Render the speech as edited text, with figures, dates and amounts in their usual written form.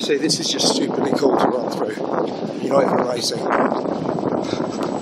honestly, this is just stupidly cool to run through. You're not even racing.